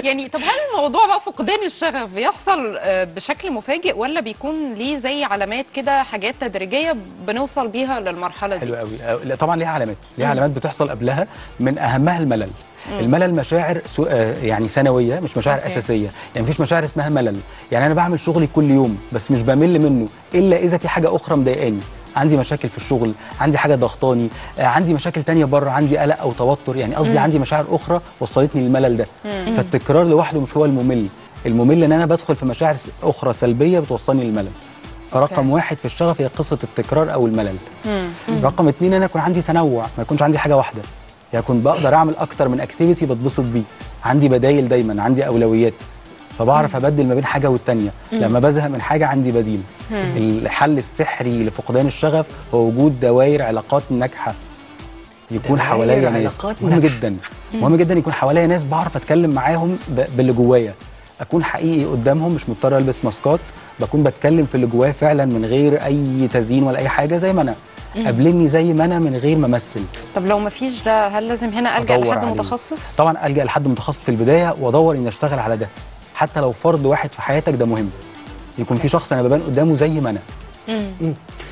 يعني طب هل الموضوع بقى فقدان الشغف بيحصل بشكل مفاجئ، ولا بيكون ليه زي علامات كده، حاجات تدريجيه بنوصل بيها للمرحله دي؟ حلو قوي. لا طبعا ليها علامات، ليها علامات بتحصل قبلها، من اهمها الملل. الملل مشاعر يعني ثانويه، مش مشاعر اساسيه. يعني مفيش مشاعر اسمها ملل. يعني انا بعمل شغلي كل يوم بس مش بمل منه الا اذا في حاجه اخرى مضايقاني. عندي مشاكل في الشغل، عندي حاجه ضغطاني، عندي مشاكل تانية بره، عندي قلق او توتر، يعني قصدي عندي مشاعر اخرى وصلتني للملل ده. فالتكرار لوحده مش هو الممل. الممل ان انا بدخل في مشاعر اخرى سلبيه بتوصلني للملل. فرقم واحد في الشغف هي قصه التكرار او الملل. رقم اتنين انا يكون عندي تنوع، ما يكونش عندي حاجه واحده. يكون بقدر اعمل اكتر من اكتيفيتي بتبسط بيه، عندي بدايل دايما، عندي اولويات، فبعرف ابدل ما بين حاجه والتانيه. لما بزهق من حاجه عندي بديل. الحل السحري لفقدان الشغف هو وجود دوائر علاقات ناجحه. يكون حواليا ناس، مهم جدا، مهم جدا يكون حواليا ناس بعرف اتكلم معاهم باللي جوايا، اكون حقيقي قدامهم، مش مضطر البس ماسكات، بكون بتكلم في اللي جوايا فعلا من غير اي تزيين ولا اي حاجه، زي ما انا قابلني زي ما انا من غير ما امثل. طب لو مفيش ده، هل لازم هنا الجا لحد متخصص؟ طبعا الجا لحد متخصص في البدايه، وادور اني اشتغل على ده. حتى لو فرد واحد في حياتك ده مهم، يكون في شخص انا ببان قدامه زي ما انا.